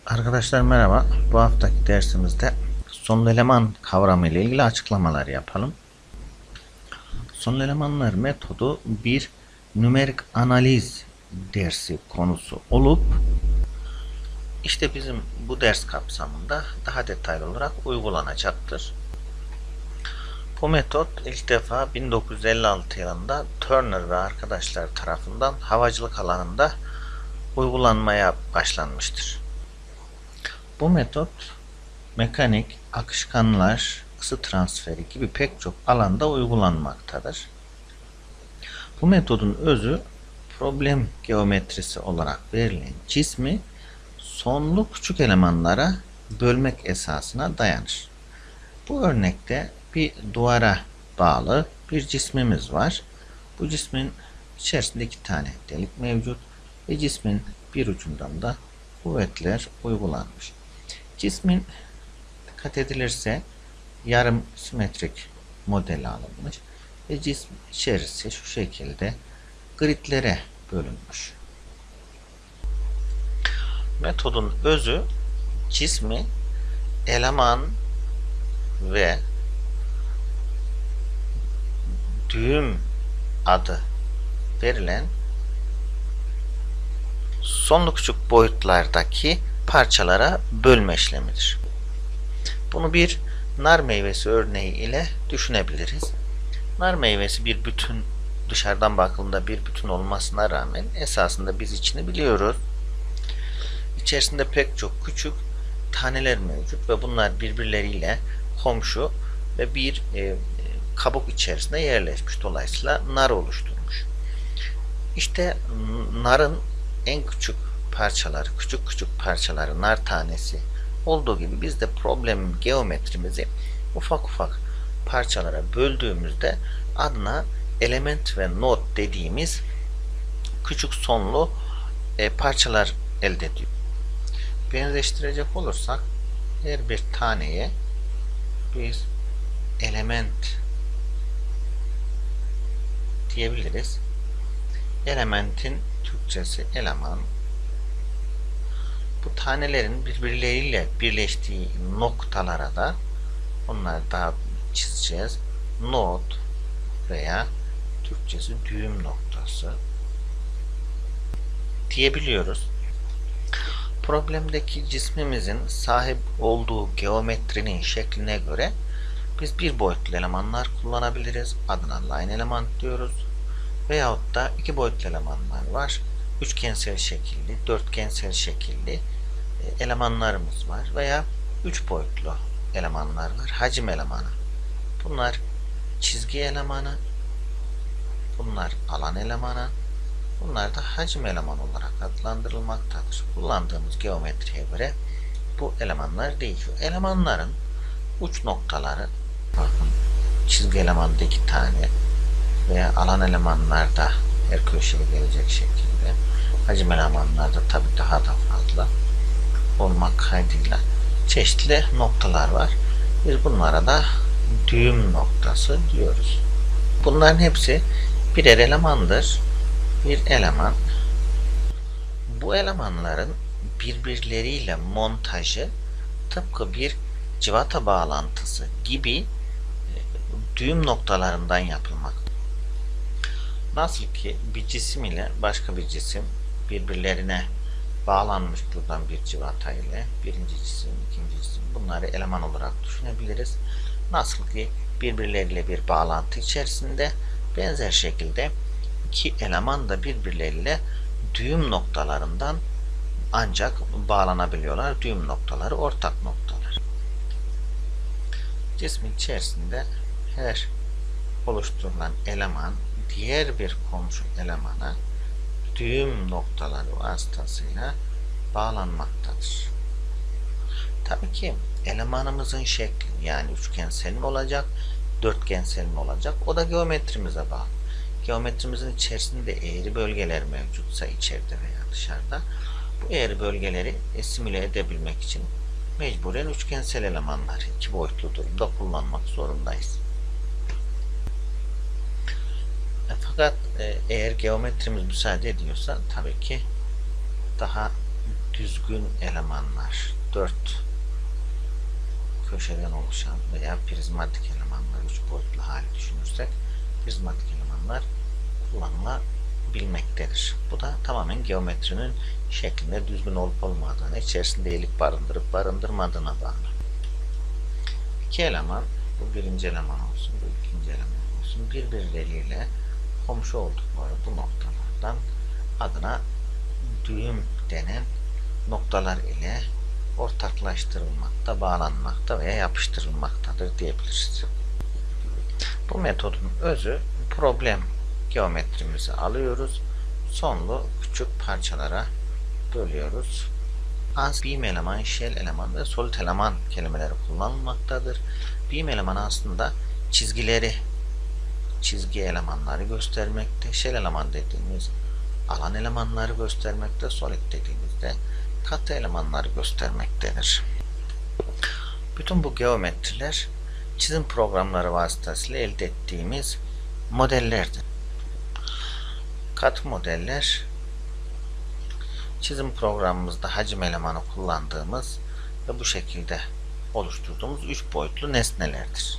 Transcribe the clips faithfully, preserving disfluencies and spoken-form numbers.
Arkadaşlar merhaba. Bu haftaki dersimizde sonlu eleman kavramı ile ilgili açıklamalar yapalım. Sonlu elemanlar metodu bir nümerik analiz dersi konusu olup işte bizim bu ders kapsamında daha detaylı olarak uygulanacaktır. Bu metot ilk defa bin dokuz yüz elli altı yılında Turner ve arkadaşlar tarafından havacılık alanında uygulanmaya başlanmıştır. Bu metot mekanik, akışkanlar, ısı transferi gibi pek çok alanda uygulanmaktadır. Bu metodun özü problem geometrisi olarak verilen cismi sonlu küçük elemanlara bölmek esasına dayanır. Bu örnekte bir duvara bağlı bir cismimiz var. Bu cismin içerisinde iki tane delik mevcut ve cismin bir ucundan da kuvvetler uygulanmış. Cismin dikkat edilirse yarım simetrik modeli alınmış ve cism içerisi şu şekilde gridlere bölünmüş. Metodun özü cismi eleman ve düğüm adı verilen sonlu küçük boyutlardaki parçalara bölme işlemidir. Bunu bir nar meyvesi örneği ile düşünebiliriz. Nar meyvesi bir bütün, dışarıdan bakıldığında bir bütün olmasına rağmen esasında biz içini biliyoruz. İçerisinde pek çok küçük taneler mevcut ve bunlar birbirleriyle komşu ve bir e, kabuk içerisinde yerleşmiş. Dolayısıyla nar oluşturmuş. İşte narın en küçük parçaları, küçük küçük parçaları, nar tanesi olduğu gibi biz de problem geometrimizi ufak ufak parçalara böldüğümüzde adına element ve node dediğimiz küçük sonlu e, parçalar elde ediyor. Benzeştirecek olursak her bir taneye biz element diyebiliriz. Elementin Türkçesi eleman. Bu tanelerin birbirleriyle birleştiği noktalara da onları daha çizeceğiz. Node veya Türkçesi düğüm noktası diyebiliyoruz. Problemdeki cismimizin sahip olduğu geometrinin şekline göre biz bir boyutlu elemanlar kullanabiliriz. Adına line element diyoruz. Veyahut da iki boyutlu elemanlar var. Üçgensel şekilli, dörtgensel şekilli elemanlarımız var. Veya üç boyutlu elemanlar var. Hacim elemanı. Bunlar çizgi elemanı. Bunlar alan elemanı. Bunlar da hacim elemanı olarak adlandırılmaktadır. Kullandığımız geometriye göre bu elemanlar değişiyor. Elemanların uç noktaları, bakın çizgi elemanda iki tane veya alan elemanlarda her köşeye gelecek şekilde, hacim elemanlarda tabi daha da fazla olmak kaydıyla çeşitli noktalar var. Biz bunlara da düğüm noktası diyoruz. Bunların hepsi birer elemandır. Bir eleman, bu elemanların birbirleriyle montajı tıpkı bir civata bağlantısı gibi düğüm noktalarından yapılmak. Nasıl ki bir cisim ile başka bir cisim birbirlerine bağlanmış buradan bir civata ile birinci cisim, ikinci cisim, bunları eleman olarak düşünebiliriz. Nasıl ki birbirleriyle bir bağlantı içerisinde, benzer şekilde iki eleman da birbirleriyle düğüm noktalarından ancak bağlanabiliyorlar. Düğüm noktaları ortak noktalar. Cismin içerisinde her oluşturulan eleman diğer bir komşu elemana düğüm noktaları vasıtasıyla bağlanmaktadır. Tabii ki elemanımızın şekli, yani üçgensel mi olacak, dörtgensel mi olacak, o da geometrimize bağlı. Geometrimizin içerisinde eğri bölgeler mevcutsa içeride veya dışarıda, bu eğri bölgeleri simüle edebilmek için mecburen üçgensel elemanları iki boyutlu durumda kullanmak zorundayız. Fakat eğer geometrimiz müsaade ediyorsa tabii ki daha düzgün elemanlar, dört köşeden oluşan veya prizmatik elemanlar, üç boyutlu hali düşünürsek prizmatik elemanlar kullanılabilmektedir. Bu da tamamen geometrinin şeklinde düzgün olup olmadığına, içerisinde delik barındırıp barındırmadığına bağlı. İki eleman, bu birinci eleman olsun, bu ikinci eleman olsun, birbirleriyle komşu oldukları bu noktalardan adına düğüm denen noktalar ile ortaklaştırılmakta, bağlanmakta veya yapıştırılmaktadır diyebiliriz. Bu metodun özü, problem geometrimizi alıyoruz, sonlu küçük parçalara bölüyoruz. Ans, beam eleman, shell eleman ve solid eleman kelimeleri kullanılmaktadır. Beam elemanı aslında çizgileri, çizgi elemanları göstermekte. Shell eleman dediğimiz alan elemanları göstermekte. Solid dediğimizde katı elemanları göstermektedir. Bütün bu geometriler çizim programları vasıtasıyla elde ettiğimiz modellerdir. Katı modeller çizim programımızda hacim elemanı kullandığımız ve bu şekilde oluşturduğumuz üç boyutlu nesnelerdir.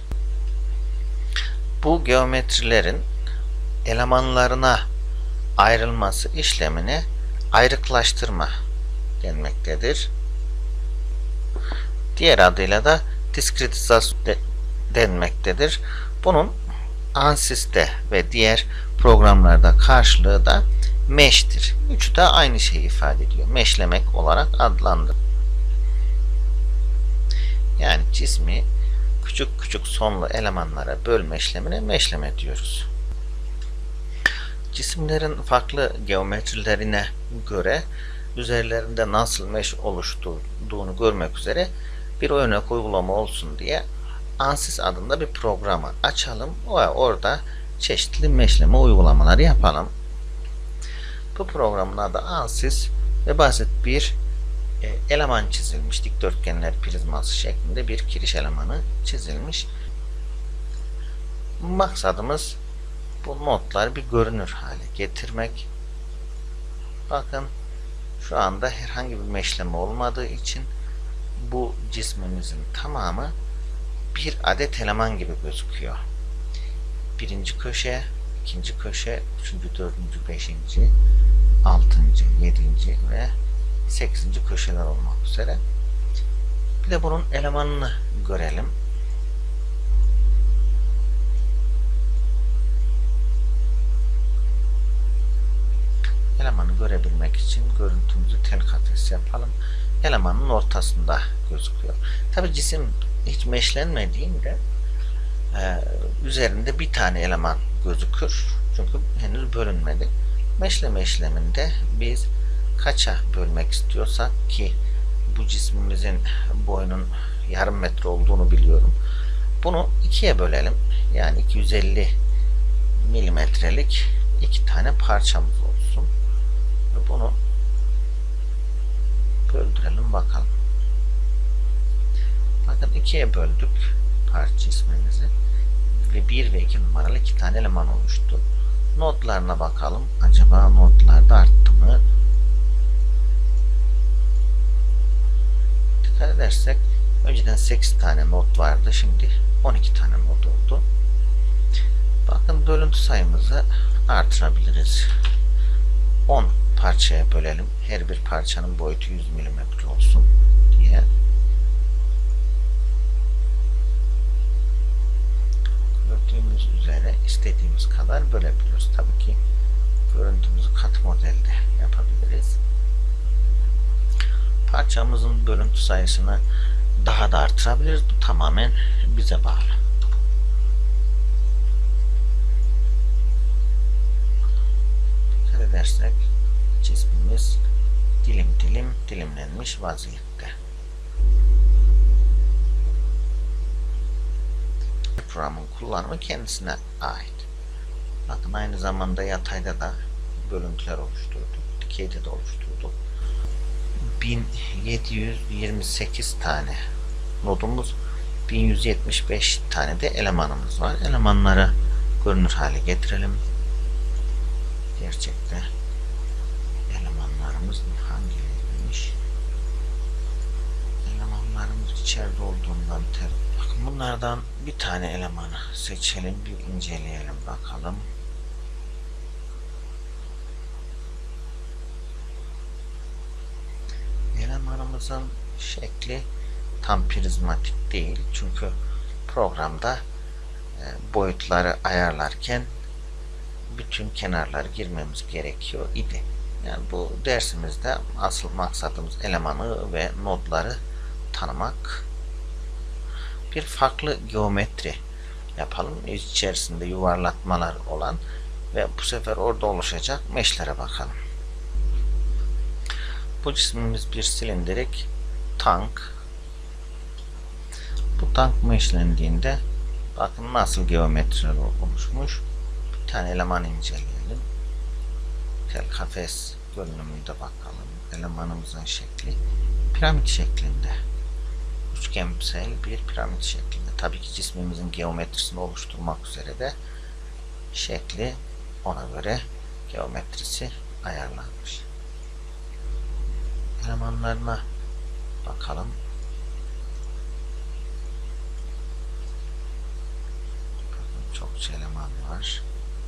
Bu geometrilerin elemanlarına ayrılması işlemine ayrıklaştırma denmektedir. Diğer adıyla da diskretizasyon de, denmektedir. Bunun ANSYS'te ve diğer programlarda karşılığı da mesh'tir. Üçü de aynı şeyi ifade ediyor. Meshlemek olarak adlandırılır. Yani cismi küçük küçük sonlu elemanlara bölme işlemine meshleme diyoruz. Cisimlerin farklı geometrilerine göre üzerlerinde nasıl mesh oluşturduğunu görmek üzere bir örnek uygulama olsun diye ANSYS adında bir programı açalım ve orada çeşitli meshleme uygulamaları yapalım. Bu programın adı ANSYS ve basit bir e, eleman çizilmiş. Dikdörtgenler prizması şeklinde bir kiriş elemanı çizilmiş. Maksadımız bu notları bir görünür hale getirmek. Bakın şu anda herhangi bir meşleme olmadığı için bu cismimizin tamamı bir adet eleman gibi gözüküyor. Birinci köşe, ikinci köşe, üçüncü, dördüncü, beşinci, altıncı, yedinci ve sekizinci köşeler olmak üzere. Bir de bunun elemanını görelim. Elemanı görebilmek için görüntümüzü tel kafes yapalım. Elemanın ortasında gözüküyor. Tabi cisim hiç meşlenmediğinde e, üzerinde bir tane eleman gözükür. Çünkü henüz bölünmedi. Meşleme işleminde biz kaça bölmek istiyorsak ki bu cismimizin boyunun yarım metre olduğunu biliyorum. Bunu ikiye bölelim. Yani iki yüz elli milimetrelik iki tane parçamız olsun. Ve bunu böldürelim bakalım. Bakın ikiye böldük parça cismimizi ve bir ve iki numaralı iki tane eleman oluştu. Notlarına bakalım. Acaba notlarda arttı mı? Dikkat edersek önceden sekiz tane not vardı. Şimdi on iki tane not oldu. Bakın bölüntü sayımızı artırabiliriz. on parçaya bölelim. Her bir parçanın boyutu yüz milimetre olsun diye. Gördüğümüz üzere istediğimiz kadar bölebiliyoruz. Tabii ki görüntümüzü kat modelde yapabiliriz. Parçamızın bölüntü sayısını daha da artırabiliriz. Bu tamamen bize bağlı. Dikkat edersek cismimiz dilim dilim dilimlenmiş vaziyette. Programın kullanımı kendisine ait. Bakın aynı zamanda yatayda da bölüntüler oluşturduk. Dikeyde de oluşturduk. bin yedi yüz yirmi sekiz tane nodumuz, bin yüz yetmiş beş tane de elemanımız var. Elemanları görünür hale getirelim. Gerçekte elemanlarımız hangileriymiş? içeride olduğundan ter. Bakın bunlardan bir tane elemanı seçelim, bir inceleyelim bakalım. Elemanımızın şekli tam prizmatik değil. Çünkü programda e, boyutları ayarlarken bütün kenarları girmemiz gerekiyor idi. Yani bu dersimizde asıl maksadımız elemanı ve nodları tanımak. Bir farklı geometri yapalım. İçerisinde yuvarlatmalar olan ve bu sefer orada oluşacak meşlere bakalım. Bu cismimiz bir silindirik tank. Bu tank meşlendiğinde bakın nasıl geometriler oluşmuş. Bir tane eleman inceleyelim. Tel kafes görünümünde bakalım. Elemanımızın şekli piramit şeklinde. Üçgensel bir piramit şeklinde. Tabii ki cismimizin geometrisini oluşturmak üzere de şekli ona göre geometrisi ayarlanmış. Elemanlarına bakalım. Çokça eleman var.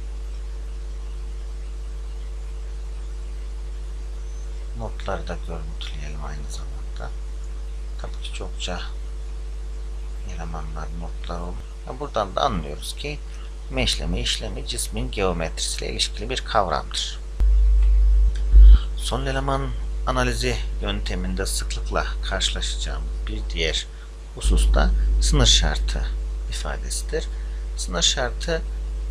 Notları da görüntüleyelim aynı zamanda. Tabii ki çokça elemanlar, notlar olur. Buradan da anlıyoruz ki meşleme işlemi cismin geometrisiyle ilişkili bir kavramdır. Son eleman analizi yönteminde sıklıkla karşılaşacağımız bir diğer husus da sınır şartı ifadesidir. Sınır şartı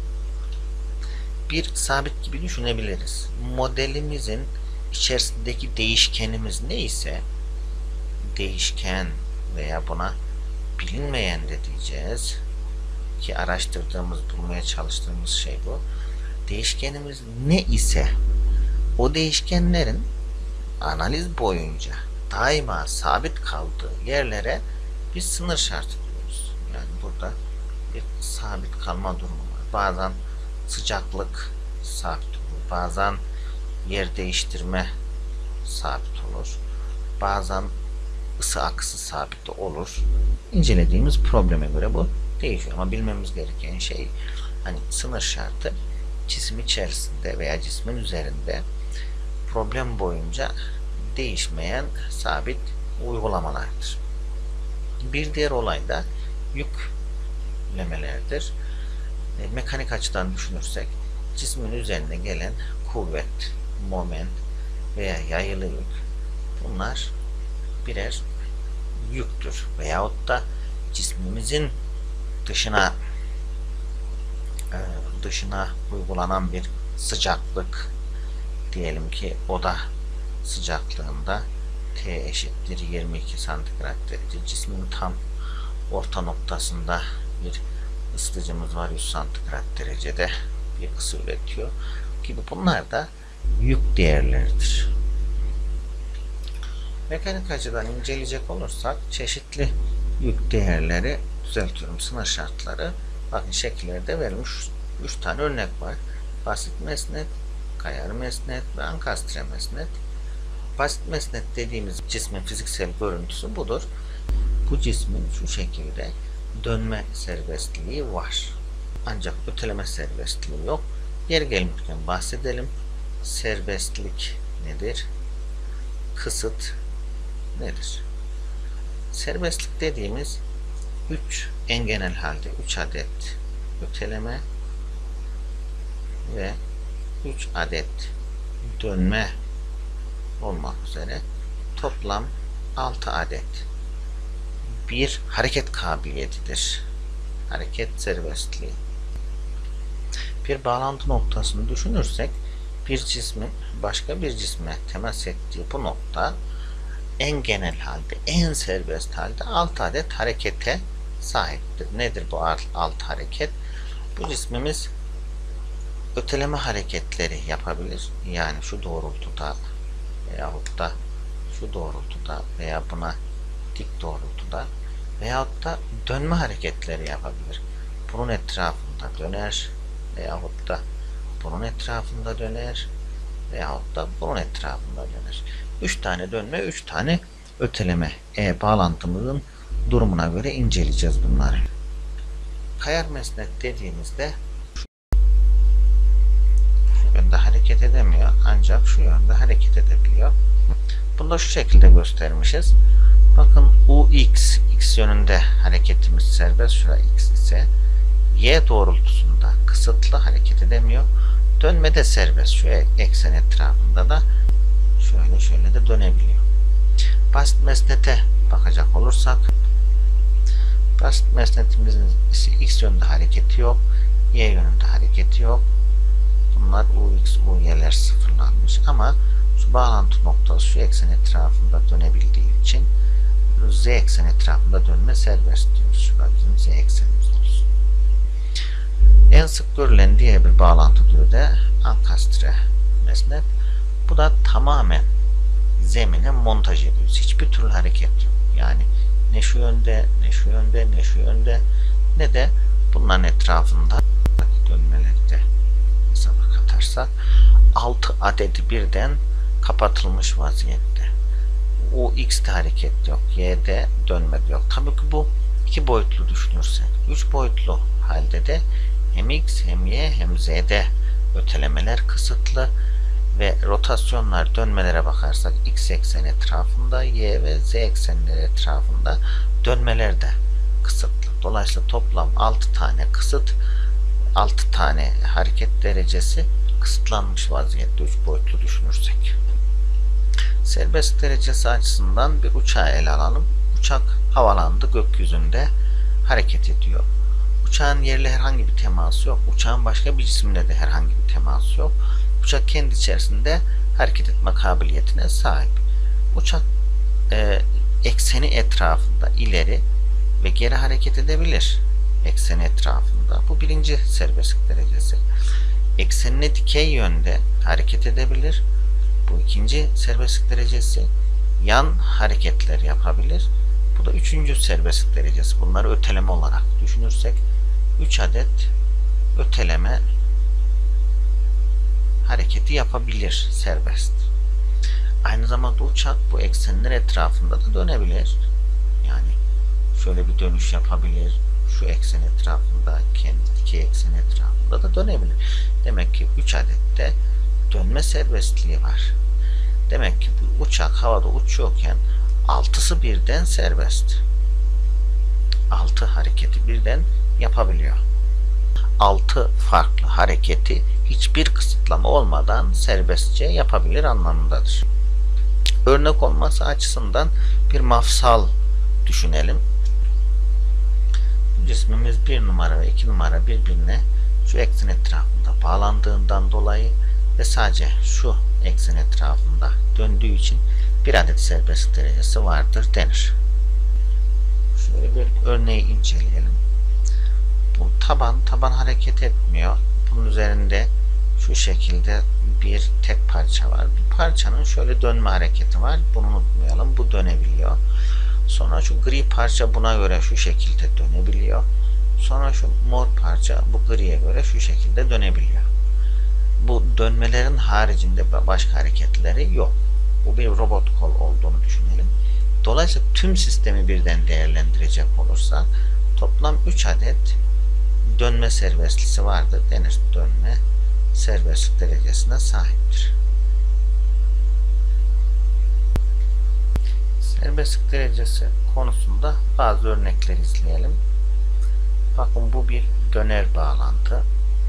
bir sabit gibi düşünebiliriz. Modelimizin içerisindeki değişkenimiz neyse, değişken veya buna bilinmeyen de diyeceğiz ki araştırdığımız, bulmaya çalıştığımız şey bu. Değişkenimiz ne ise o değişkenlerin analiz boyunca daima sabit kaldığı yerlere biz sınır şartı diyoruz. Yani burada bir sabit kalma durumu var. Bazen sıcaklık sabit olur. Bazen yer değiştirme sabit olur. Bazen ısı akısı sabit olur. İncelediğimiz probleme göre bu değişiyor. Ama bilmemiz gereken şey hani sınır şartı cisim içerisinde veya cismin üzerinde problem boyunca değişmeyen sabit uygulamalardır. Bir diğer olay da yüklemelerdir. E, mekanik açıdan düşünürsek cismin üzerine gelen kuvvet, moment veya yayılı yük bunlar birer yüktür. Veyahut da cismimizin dışına e, dışına uygulanan bir sıcaklık diyelim ki oda sıcaklığında T eşittir yirmi iki santigrat derece. Cismin tam orta noktasında bir ısıtıcımız var, yüz santigrat derecede bir ısı üretiyor gibi bunlar da yük değerleridir. Mekanik açıdan inceleyecek olursak çeşitli yük değerleri, düzeltiyorum, sınır şartları bakın şekillerde verilmiş üç tane örnek var. Basit mesnet, kayar mesnet ve ankastre mesnet. Basit mesnet dediğimiz cismin fiziksel görüntüsü budur. Bu cismin şu şekilde dönme serbestliği var. Ancak öteleme serbestliği yok. Yer gelmişken bahsedelim. Serbestlik nedir? Kısıt nedir? Serbestlik dediğimiz üç en genel halde üç adet öteleme ve üç adet dönme olmak üzere toplam altı adet bir hareket kabiliyetidir. Hareket serbestliği. Bir bağlantı noktasını düşünürsek bir cismin başka bir cisme temas ettiği bu nokta en genel halde, en serbest halde altı adet harekete sahiptir. Nedir bu altı hareket? Bu cismimiz öteleme hareketleri yapabilir. Yani şu doğrultuda veyahut da şu doğrultuda veya buna dik doğrultuda veyahut da dönme hareketleri yapabilir. Bunun etrafında döner veyahut da bunun etrafında döner veyahut da bunun etrafında döner. üç tane dönme, üç tane öteleme. E, bağlantımızın durumuna göre inceleyeceğiz bunları. Kayar mesnet dediğimizde şu yönde hareket edemiyor, ancak şu yönde hareket edebiliyor. Bunu da şu şekilde göstermişiz. Bakın U X, X yönünde hareketimiz serbest, şura X ise Y doğrultusunda kısıtlı, hareket edemiyor. Dönme de serbest, şu eksen etrafında da şöyle şöyle de dönebiliyor. Basit mesnete bakacak olursak, basit mesnetimizin ise X yönünde hareketi yok, Y yönünde hareketi yok. Bunlar U X, U Y'ler sıfırlanmış ama şu bağlantı noktası şu eksen etrafında dönebildiği için Z eksen etrafında dönme serbest diyoruz. Şurada bizim Z eksenimiz olsun. En sık görülen diğer bir bağlantı türü de ankastre mesnet. Bu da tamamen zemine montaj ediyoruz. Hiçbir türlü hareket yok. Yani ne şu yönde, ne şu yönde, ne şu yönde, ne de bunların etrafında dönmeleri de hesaba katarsak altı adedi birden kapatılmış vaziyette. U X'de hareket yok, Y'de dönme yok. Tabii ki bu iki boyutlu düşünürsek, üç boyutlu halde de hem X hem Y hem Z'de ötelemeler kısıtlı ve rotasyonlar, dönmelere bakarsak X eksen etrafında, Y ve Z eksenleri etrafında dönmeler de kısıtlı. Dolayısıyla toplam altı tane kısıt, altı tane hareket derecesi kısıtlanmış vaziyette üç boyutlu düşünürsek. Serbest derecesi açısından bir uçağı ele alalım. Uçak havalandı, gökyüzünde hareket ediyor. Uçağın yerle herhangi bir teması yok. Uçağın başka bir cisimle de herhangi bir teması yok. Uçak kendi içerisinde hareket etme kabiliyetine sahip. Uçak e, ekseni etrafında ileri ve geri hareket edebilir. Ekseni etrafında. Bu birinci serbestlik derecesi. Eksenine dikey yönde hareket edebilir. Bu ikinci serbestlik derecesi. Yan hareketler yapabilir. Bu da üçüncü serbestlik derecesi. Bunları öteleme olarak düşünürsek üç adet öteleme hareketi yapabilir serbest. Aynı zamanda uçak bu eksenler etrafında da dönebilir. Yani şöyle bir dönüş yapabilir. Şu eksen etrafında, kendi dikey eksen etrafında da dönebilir. Demek ki üç adette dönme serbestliği var. Demek ki bu uçak havada uçuyorken altısı birden serbest. altı hareketi birden yapabiliyor. altı farklı hareketi hiçbir kısıtlama olmadan serbestçe yapabilir anlamındadır. Örnek olması açısından bir mafsal düşünelim. Cismimiz bir numara ve iki numara birbirine şu eksen etrafında bağlandığından dolayı ve sadece şu eksen etrafında döndüğü için bir adet serbestlik derecesi vardır denir. Şöyle bir örneği inceleyelim. Bu taban, taban hareket etmiyor. Bunun üzerinde şu şekilde bir tek parça var. Bu parçanın şöyle dönme hareketi var. Bunu unutmayalım. Bu dönebiliyor. Sonra şu gri parça buna göre şu şekilde dönebiliyor. Sonra şu mor parça bu griye göre şu şekilde dönebiliyor. Bu dönmelerin haricinde başka hareketleri yok. Bu bir robot kol olduğunu düşünelim. Dolayısıyla tüm sistemi birden değerlendirecek olursak toplam üç adet dönme serbestliği vardır denir. Dönme serbestlik derecesine sahiptir. Serbestlik derecesi konusunda bazı örnekler izleyelim. Bakın bu bir döner bağlantı.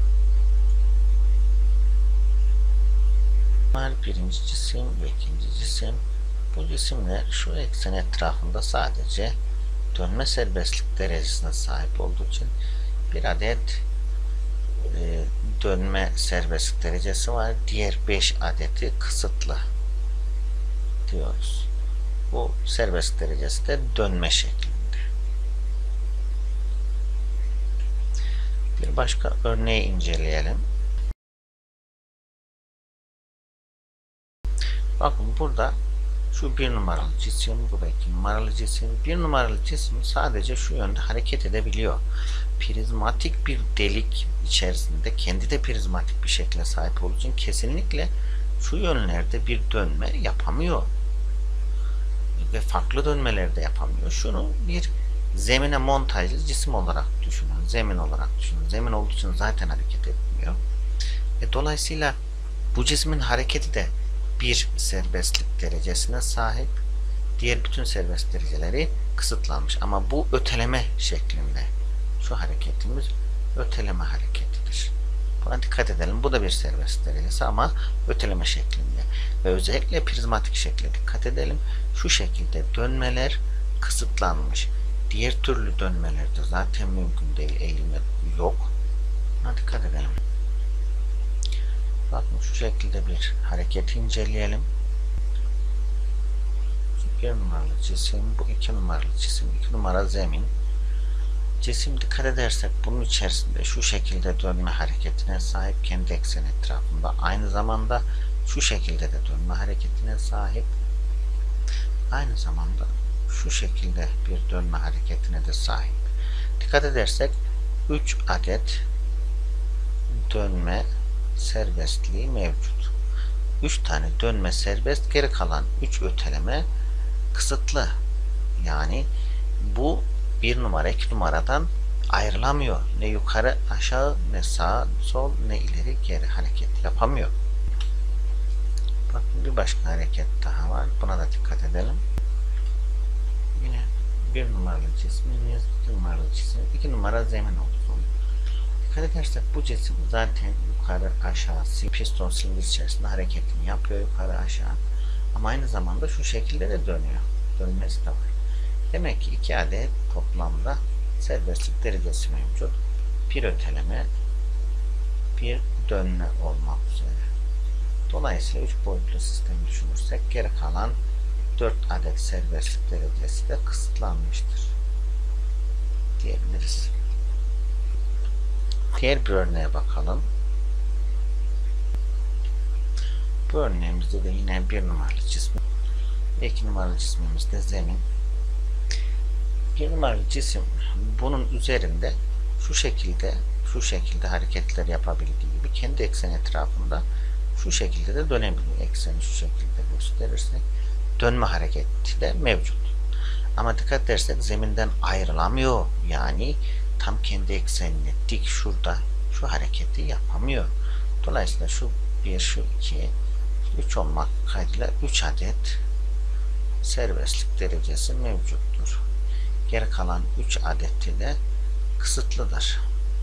Birinci cisim ve ikinci cisim. Bu cisimler şu eksen etrafında sadece dönme serbestlik derecesine sahip olduğu için bir adet e, dönme serbestlik derecesi var. Diğer beş adeti kısıtlı diyoruz. Bu serbestlik derecesi de dönme şeklinde. Bir başka örneği inceleyelim. Bakın burada şu bir numaralı cisim, bu da iki numaralı cisim. Bir numaralı cisim sadece şu yönde hareket edebiliyor. Prizmatik bir delik içerisinde kendi de prizmatik bir şekle sahip olduğu için kesinlikle şu yönlerde bir dönme yapamıyor. Ve farklı dönmelerde yapamıyor. Şunu bir zemine montajlı cisim olarak düşünün. Zemin olarak düşünün. Zemin olduğu için zaten hareket etmiyor. E, dolayısıyla bu cismin hareketi de bir serbestlik derecesine sahip. Diğer bütün serbest dereceleri kısıtlanmış. Ama bu öteleme şeklinde. Şu hareketimiz öteleme hareketidir. Buna dikkat edelim. Bu da bir serbest derecesi ama öteleme şeklinde. Ve özellikle prizmatik şekle dikkat edelim. Şu şekilde dönmeler kısıtlanmış. Diğer türlü dönmelerde zaten mümkün değil. Eğilme yok. Buna dikkat edelim. Bakın şu şekilde bir hareketi inceleyelim. Bir numaralı cisim, bu iki numaralı cisim, iki numara zemin. Cisim dikkat edersek bunun içerisinde şu şekilde dönme hareketine sahip kendi ekseni etrafında. Aynı zamanda şu şekilde de dönme hareketine sahip. Aynı zamanda şu şekilde bir dönme hareketine de sahip. Dikkat edersek üç adet dönme serbestliği mevcut. üç tane dönme serbest, geri kalan üç öteleme kısıtlı. Yani bu bir numara iki numaradan ayrılamıyor. Ne yukarı aşağı, ne sağ sol, ne ileri geri hareket yapamıyor. Bakın bir başka hareket daha var. Buna da dikkat edelim. Yine bir numaralı cismimiz, iki numaralı cisim, iki numara zemin olsun. Dikkat edersek bu cisim zaten yukarı aşağı piston silindir içerisinde hareketini yapıyor yukarı aşağı. Ama aynı zamanda şu şekilde de dönüyor. Dönmesi de var. Demek ki iki adet toplamda serbestlik derecesi mevcut. Bir öteleme, bir dönme olmak üzere. Dolayısıyla üç boyutlu sistemi düşünürsek geri kalan dört adet serbestlik derecesi de kısıtlanmıştır diyebiliriz. Diğer bir örneğe bakalım. Bu örneğimizde de yine bir numaralı cisim ve iki numaralı cismimizde zemin. Bir numaralı cisim bunun üzerinde şu şekilde şu şekilde hareketler yapabildiği gibi kendi ekseni etrafında şu şekilde de dönebiliyor. Ekseni şu şekilde gösterirsek dönme hareketi de mevcut. Ama dikkat edersek zeminden ayrılamıyor. Yani tam kendi eksenine dik şurada şu hareketi yapamıyor. Dolayısıyla şu bir, şu iki, üç olmak kaydıyla üç adet serbestlik derecesi mevcuttur. Geri kalan üç adeti de kısıtlıdır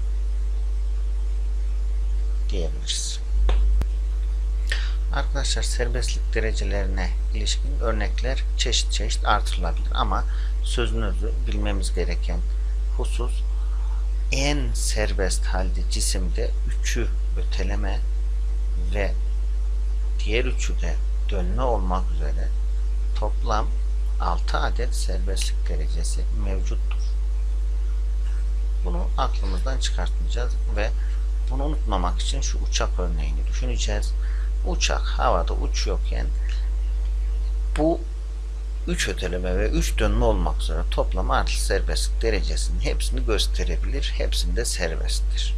diyebiliriz. Arkadaşlar serbestlik derecelerine ilişkin örnekler çeşit çeşit artırılabilir ama sözünüzü bilmemiz gereken husus en serbest halde cisimde üçü öteleme ve diğer üçü de dönme olmak üzere toplam altı adet serbestlik derecesi mevcuttur. Bunu aklımızdan çıkartmayacağız ve bunu unutmamak için şu uçak örneğini düşüneceğiz. Uçak havada uçuyorken bu üç öteleme ve üç dönme olmak üzere toplam artı serbestlik derecesinin hepsini gösterebilir. Hepsinde serbesttir.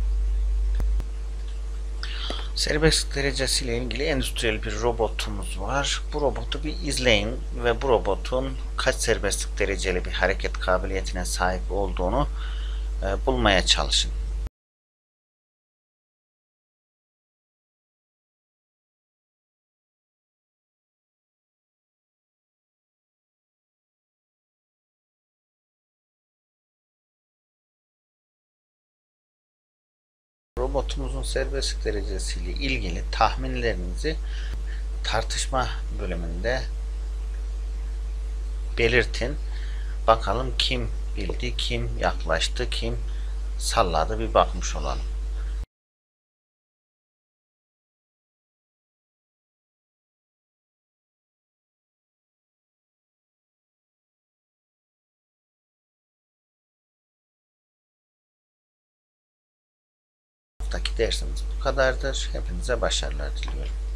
Serbestlik derecesiyle ilgili endüstriyel bir robotumuz var. Bu robotu bir izleyin ve bu robotun kaç serbestlik dereceli bir hareket kabiliyetine sahip olduğunu e, bulmaya çalışın. Robotumuzun serbestlik derecesiyle ilgili tahminlerinizi tartışma bölümünde belirtin. Bakalım kim bildi, kim yaklaştı, kim salladı bir bakmış olalım. Bu dersimiz bu kadardır. Hepinize başarılar diliyorum.